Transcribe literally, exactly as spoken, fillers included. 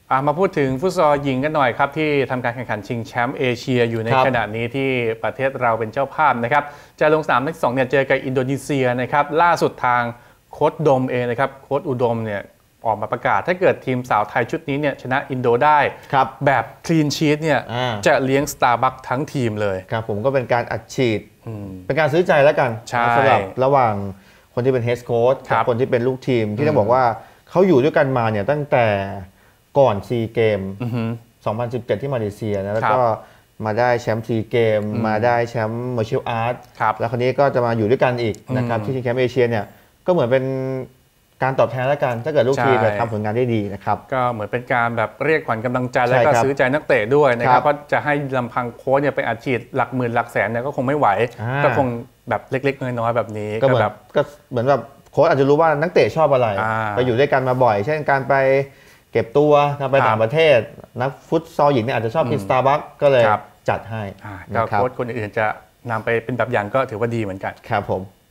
มาพูดถึงฟุตซอลหญิงกันหน่อยครับที่ทำการแข่งขันชิงแชมป์เอเชียอยู่ในขณะนี้ที่ประเทศเราเป็นเจ้าภาพนะครับจะลงสนามนัดที่สองเนี่ยเจอกับอินโดนีเซียนะครับล่าสุดทางโค้ชดมเองนะครับโค้ชอุดมเนี่ยออกมาประกาศถ้าเกิดทีมสาวไทยชุดนี้เนี่ยชนะอินโดได้แบบคลีนชีทเนี่ยจะเลี้ยงสตาร์บัคทั้งทีมเลยครับผมก็เป็นการอัดฉีดเป็นการซื้อใจแล้วกันสำหรับระหว่างคนที่เป็นเฮดโค้ชกับคนที่เป็นลูกทีมที่ต้องบอกว่าเขาอยู่ด้วยกันมาเนี่ยตั้งแต่ก่อนซีเกมสองพันสิบเจ็ดที่มาเลเซียนะแล้วก็มาได้แชมป์ซีเกมมาได้แชมป์มาร์เชียลอาร์ตแล้วคราวนี้ก็จะมาอยู่ด้วยกันอีกนะครับที่ชิงแชมป์เอเชียเนี่ยก็เหมือนเป็นการตอบแทนแล้วกันถ้าเกิดลูกทีมทำผลงานได้ดีนะครับก็เหมือนเป็นการแบบเรียกขวัญกำลังใจแล้วก็ซื้อใจนักเตะด้วยนะครับเพราะจะให้ลำพังโค้ชเนี่ยไปอัดฉีดหลักหมื่นหลักแสนเนี่ยก็คงไม่ไหวก็คงแบบเล็กๆน้อยๆแบบนี้ก็แบบก็เหมือนแบบโค้ชอาจจะรู้ว่านักเตะชอบอะไรไปอยู่ด้วยกันมาบ่อยเช่นการไปเก็บตัวการไปต่างประเทศนักฟุตซอลหญิงเนี่ยอาจจะชอบกินสตาร์บัคก็เลยจัดให้ก็โค้ชคนอื่นจะนำไปเป็นแบบอย่างก็ถือว่าดีเหมือนกันครับผม